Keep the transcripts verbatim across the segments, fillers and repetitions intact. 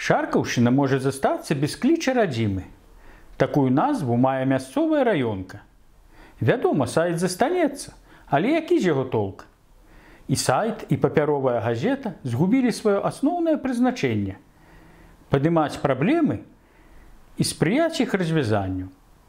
Шаркаўшчына можа застацца без кліча радзімы. Такую назву мае мясцовая раёнка. Вядома, сайт застанецца, але які ж яго толк? І сайт, і папяровая газета згубілі сваё асноўнае прызначэнне – падымаць праблемы і спрыяць іх развязанню.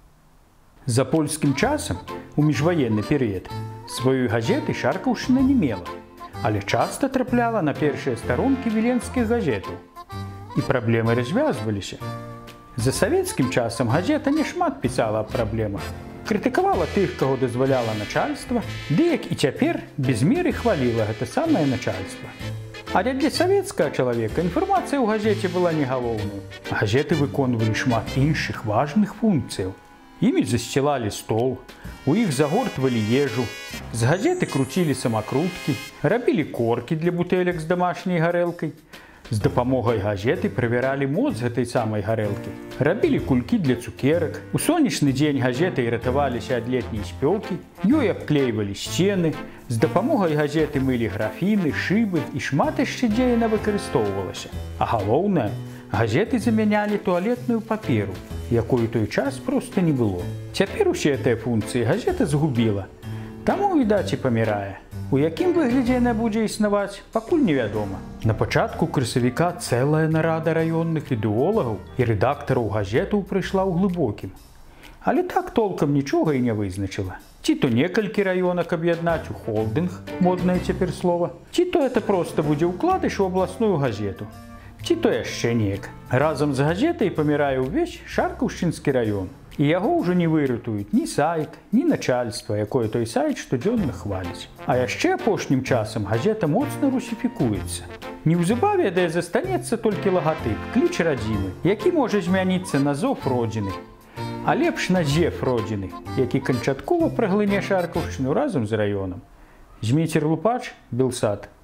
За польскім часам, у міжваенны перыяд, сваёй газеты Шаркаўшчына не мела, але часта трапляла на першыя старонкі віленскіх газетаў. І праблемы развязваліся. За савецкім часам газета няшмат пісала аб праблемах. Крытыкавала тых, каго дазваляла начальства, ды як і цяпер без меры хваліла гэта самае начальства. Але для савецкага чалавека інфармацыя ў газеце была не галоўнай. Газеты выконвалі шмат іншых важных функцыяў. Імі засцілалі стол, у іх загортвалі ежу, з газеты круцілі самакруткі, рабілі коркі для бутэлек з дамашняй гарэлкай. З дапамогай газеты правяралі моц гэтай самай гарэлкі, рабілі кулькі для цукерак. У сонечны дзень газетай ратаваліся ад летняй спёкі, ёй абклейвалі сцены, з дапамогай газеты мылі графіны, шыбы і шмат яшчэ дзе яна выкарыстоўвалася. А галоўнае, газеты замянялі туалетную паперу, якой у той час проста не было. Цяпер усе гэтыя функцыі газета згубіла, таму, відаць, і памірае. У якім выглядзе яна будзе існаваць, пакуль невядома. На пачатку красавіка цэлая нарада раённых ідэолагаў і рэдактараў газетаў прыйшла ў глыбокім. Але так толкам нічога і не вызначыла. Ці то некалькі раёнак аб'яднаць у холдынг, моднае цяпер слова, ці то это проста будзе ўкладыш у абласную газету, ці то яшчэ неяк. Разам з газетай памірае ўвесь Шаркаўшчынскі раён. І яго ўжо не выратуюць ні сайт, ні начальства, якое той сайт штодзённа хваліць. А яшчэ апошнім часам газета моцна русіфікуецца. Неўзабаве да застанецца толькі лагатып, кліч радзімы, які можа змяніцца на зов родзіны. А лепш на зев родзіны, які канчаткова праглыне Шаркаўшчыну разам з раёнам. Зміцер Лупач, Белсат.